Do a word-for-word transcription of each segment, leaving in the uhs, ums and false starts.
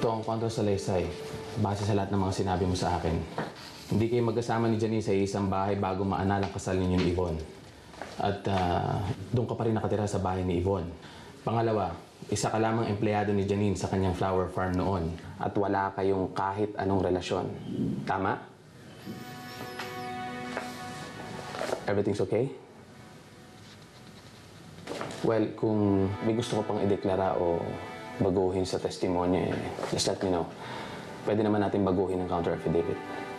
Ito ang kontrasalaysay, base sa lahat ng mga sinabi mo sa akin. Hindi kayo magkasama ni Janine sa isang bahay bago maanal ang kasal ninyo ni Yvonne. At uh, doon ka pa rin nakatira sa bahay ni Yvonne. Pangalawa, isa ka lamang empleyado ni Janine sa kanyang flower farm noon at wala kayong kahit anong relasyon. Tama? Everything's okay? Well, kung may gusto ko pang ideklara o baguhin sa testimonya, eh, just let me know. Pwede naman natin baguhin ang counter affidavit.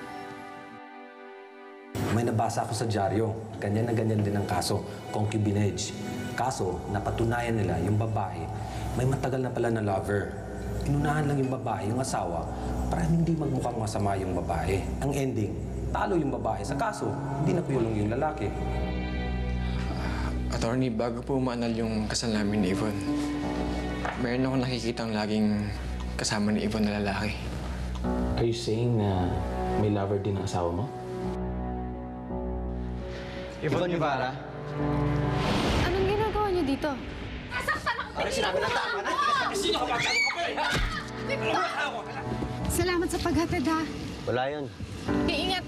May nabasa ako sa dyaryo. Ganyan na ganyan din ang kaso, concubinage. Kaso, napatunayan nila yung babae, may matagal na pala na lover. Inunahan lang yung babae, yung asawa, para hindi magmukhang masama yung babae. Ang ending, talo yung babae sa kaso, hindi nakulong yung lalaki. Attorney, bago po maanal yung kasal namin ni Yvonne, meron akong nakikitang laging kasama ni Yvonne na lalaki. Are you saying na may lover din ang asawa mo? Yvonne Guevara? Anong ginagawa niyo dito? Nasaktan ako! Ano sinabi na tama na? Sino ka ba? Salamat sa paghatid, ha? Wala yun. Iingat!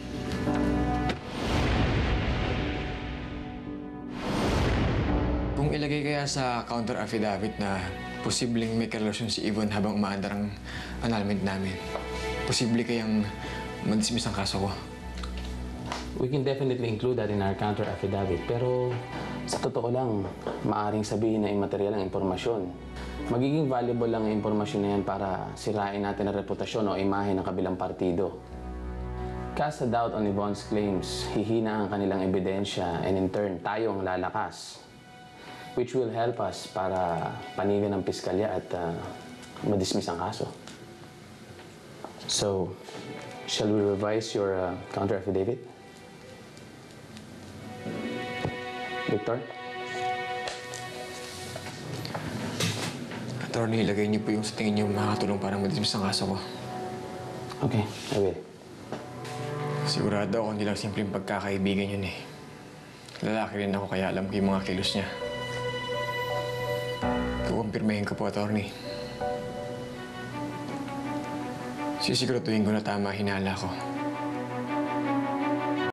Kung ilagay kaya sa counter affidavit na posibleng may karelasyon si Yvonne habang umaandar ang annulment namin, posible kayang madismiss ang kaso ko. We can definitely include that in our counter affidavit. Pero sa totoo lang, maaring sabihin na immaterial ang impormasyon. Magiging valuable lang ang impormasyon na yan para sirain natin ang reputasyon o imahe ng kabilang partido. Cast a doubt on Yvonne's claims, hihina ang kanilang ebidensya, and in turn, tayo ang lalakas. Which will help us para panigan ng piskalya at uh, madismiss ang kaso. So, shall we revise your uh, counter affidavit? Victor? Attorney, ilagay niyo po yung sa tingin niyo makakatulong para madismiss ang kaso ko. Okay, I will. Sigurado ako hindi lang simpleng pagkakaibigan yun eh. Lalaki rin ako kaya alam ko yung mga kilos niya. Kukumpirmahin ko po, attorney. Sisiguraduhin ko na tama hinala ko.